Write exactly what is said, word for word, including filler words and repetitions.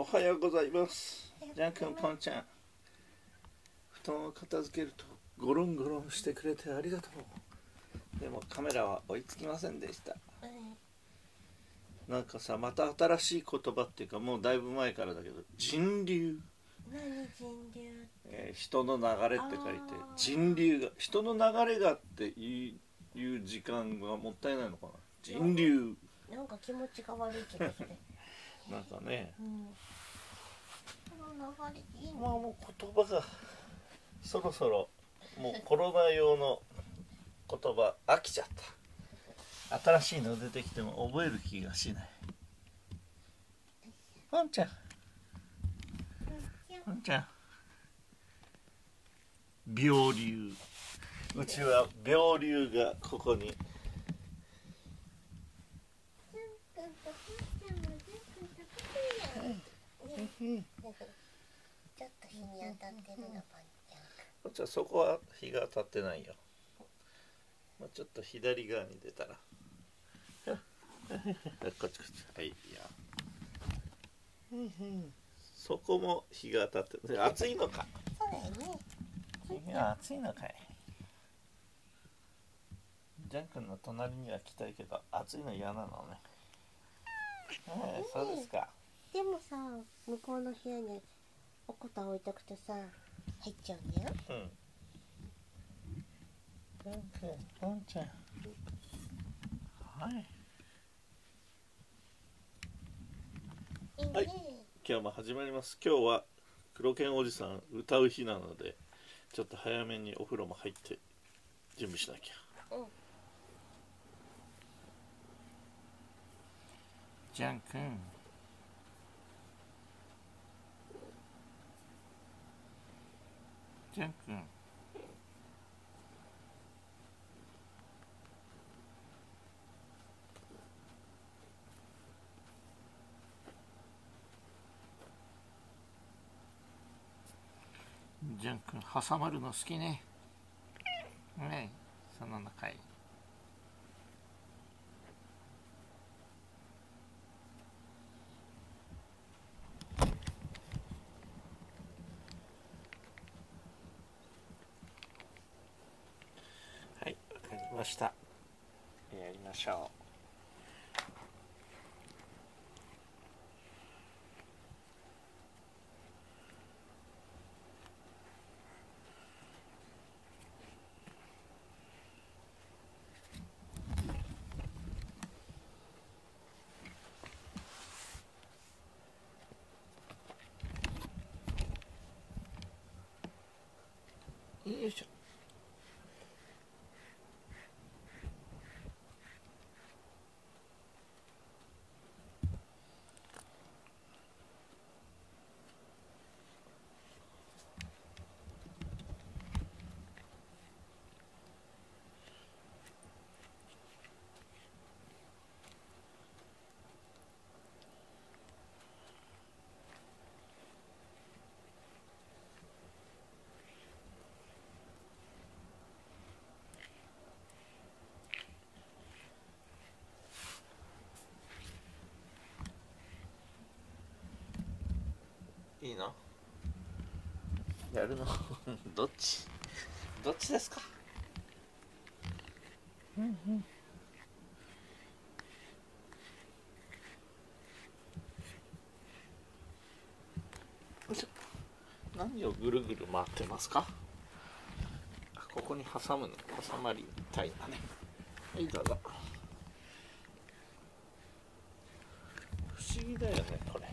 おはようございます。ジャン君、ポンちゃん、布団を片付けるとゴロンゴロンしてくれてありがとう。でもカメラは追いつきませんでした。なんかさ、また新しい言葉っていうか、もうだいぶ前からだけど、人流。 何人流、 えー、人の流れって書いて人流が、人の流れがっていう時間がもったいないのかな。人流なんか気持ちが悪いけどそれなんかね、 うん、この流れいいの。 まあもう言葉がそろそろもうコロナ用の言葉飽きちゃった。新しいの出てきても覚える気がしない。ポンちゃん、ポンちゃん、病流。うちは病流がここに。 ちょっと日に当たってるな、パンちゃん。 こっちはそこは日が当たってないよ。もうちょっと左側に出たら。こっちこっち。はいや。そこも日が当たってる。暑いのか。 そうだよね。 君は暑いのかい。ジャン君の隣には来たいけど暑いの嫌なのね。はい、そうですか。 でもさ、向こうの部屋におこた置いとくとさ、入っちゃうんだよ。 うん。ジャン君、ポンちゃん。はい。 いいね。 はい、今日も始まります。今日は黒犬おじさん歌う日なので、ちょっと早めにお風呂も入って準備しなきゃ。うん。ジャン君。ジャン君。ジャン君、挟まるの好きね。ねえ、その中へ。はい、わかりました。やりましょう。よいしょ。いいの？やるの？どっち？どっちですか？うんうん。何をぐるぐる回ってますか？ここに挟むの、挟まりたいんだね。はい、どうぞ。不思議だよね、これ。